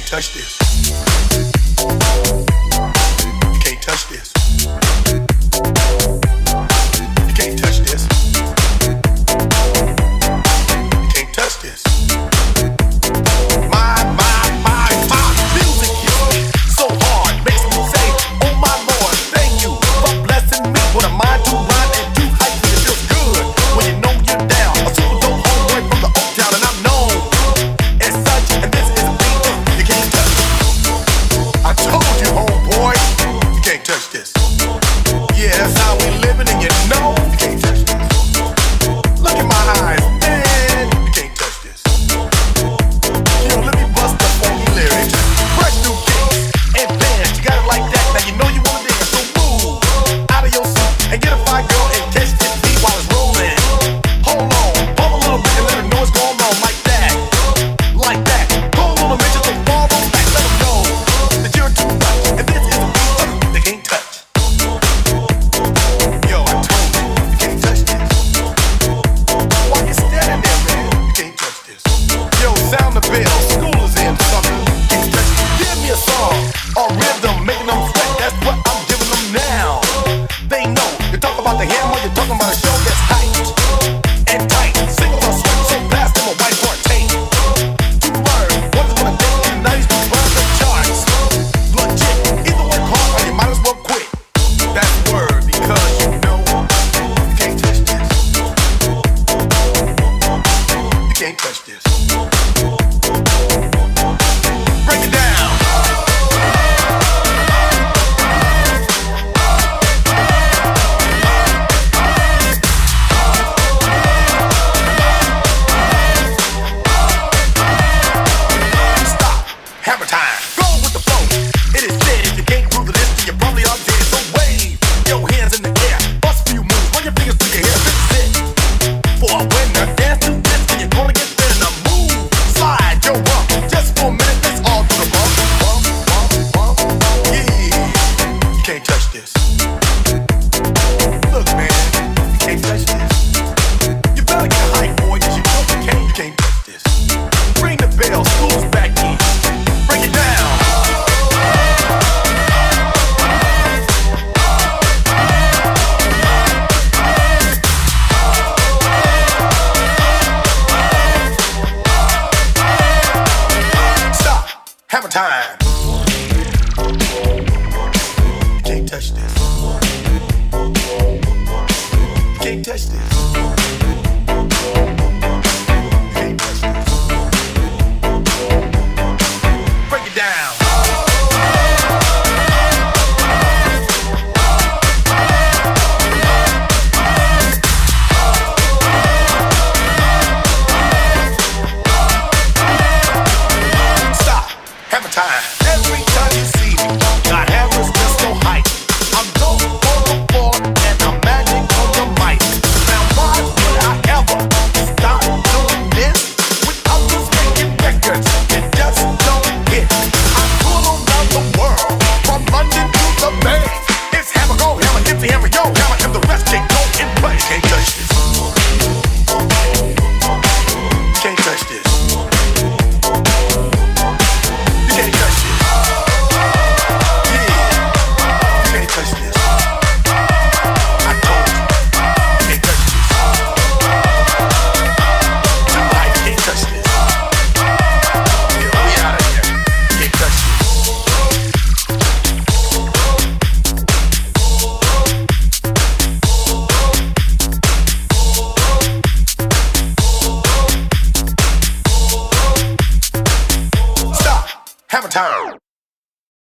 touch this. You can't touch this. You can't touch this. You can't touch this. My music hits me so hard, makes me say, oh my Lord, thank you for blessing me with a mind to rhyme and to hype. It feels good when you know you're down. A super dope homeboy from the Oaktown, and I'm known as such. And this is a beat you can't touch. I told you, homeboy, you can't touch this. Yeah, that's how we living, and you know you can't touch this. Look in my eyes, man, you can't touch this. Yo, let me bust the funky lyrics. Fresh new kicks and bands, you got it like that. Now you know you wanna dance, so move out of your seat and get a fire girl and catch this beat while it's rolling. Hold on, pump a little bit and let her know what's going on, like that, like that. Hold on a minute, so fall on back, let them know that you're too much, and this is a beat they can't touch. Yo, I told you can't touch this. Why you standing there, man? You can't touch this. Yo, sound the bell, school is in, sucker. Can't touch this. Give me a song or rhythm, making them sweat. That's what I'm giving them now. They know you talk about the hammer, you're talking about a show that's hyped and tight. Singles are sweat, so blast them a whiteboard tape. To learn what is gonna take you nice to burn the charts. Legit, either work hard or you might as well quit. That's the word, because you know you can't touch this. You can't touch this. Break it down. Stop. Hammer time. Go with the flow. It is dead. If you can't groove to this, then you probably are dead. So wave your hands in the air. Bust a few moves. Run your fingers through your hair. This is it. For a winner, dance to this, and you're gonna get thinner. Move, slide your rump. Just for a minute, let's all do the bump, bump, bump, bump. Yeah, you can't touch this. Look, man, you can't touch this. You better get hype, boy, 'cause you know you can't touch this. Ring the bell, school's back in. Break it down. Stop. Hammer time. You can't touch this. You can't touch this. You can't touch this. Break it down. Stop. Hammer time. Every time you see me, got hammers just so hype. I'm dope on the floor and I'm magic on the mic. Now why would I ever stop doing this? Without just making records, it just don't hit. I'm cool around the world, from London to the Bay. It's hammer, go hammer, empty hammer, yo hammer, and the rest can't go in play. Can't touch this.